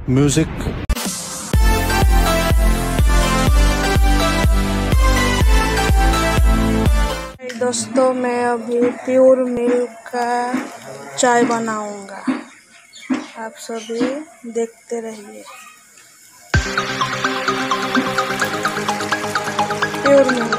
Music. दोस्तों, मैं अभी प्योर मिल्क का चाय बनाऊंगा, आप सभी देखते रहिए। प्योर मिल्क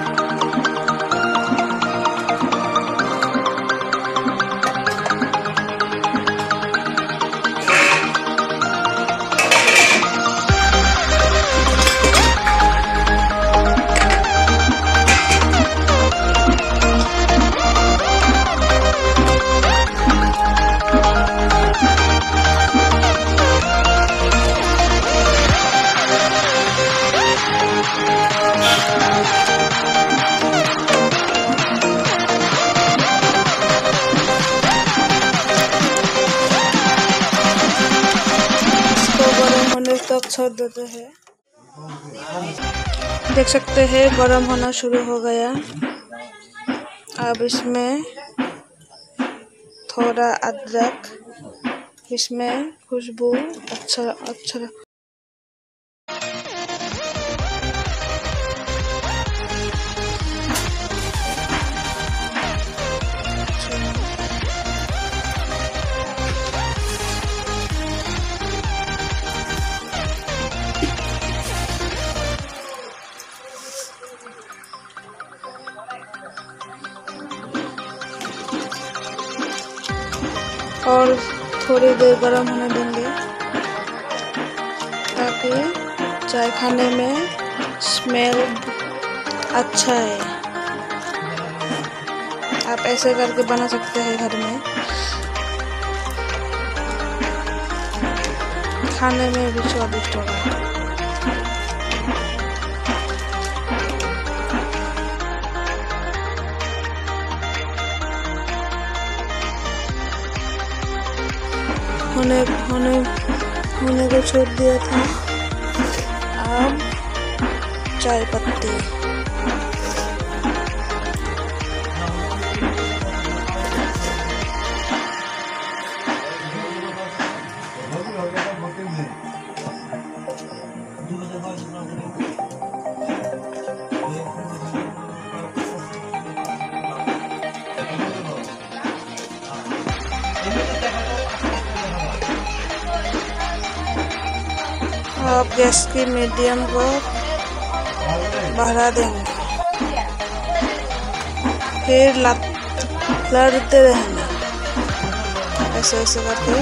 तक छोड़ देते हैं। देख सकते हैं गरम होना शुरू हो गया। अब इसमें थोड़ा अदरक, इसमें खुशबू अच्छा और थोड़ी देर गरम होने देंगे ताकि चाय खाने में स्मेल अच्छा है। आप ऐसे करके बना सकते हैं घर में, खाने में भी स्वादिष्ट होगा। होने को छोड़ दिया था। अब चाय पत्ती, आप गैस की मीडियम को बढ़ा देंगे, फिर लड़ते रहना ऐसे करके।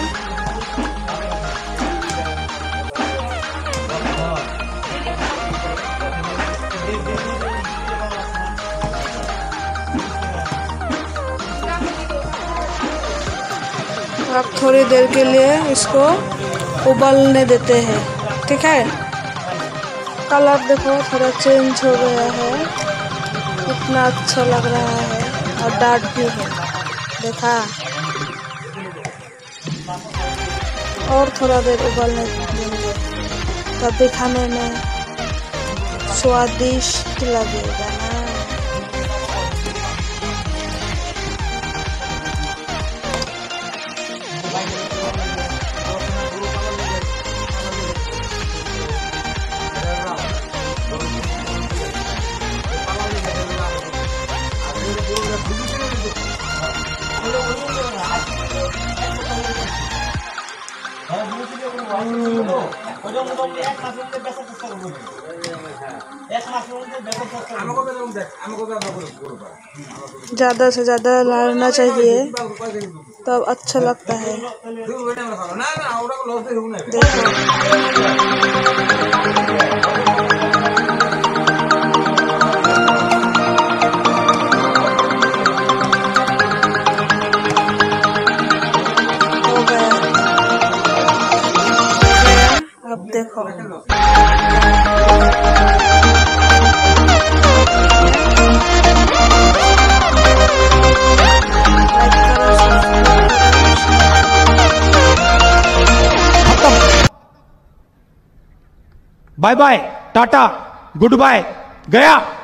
आप थोड़ी देर के लिए इसको उबलने देते हैं, ठीक है। कलर देखो थोड़ा चेंज हो गया है, कितना अच्छा लग रहा है और डार्क भी है, देखा। और थोड़ा देर उबलने देंगे, तब खाने में स्वादिष्ट लगेगा ना। ज़्यादा से ज़्यादा लाना चाहिए, तब अच्छा लगता है। देखो हो गया, अब देखो bye bye, tata, goodbye, गया।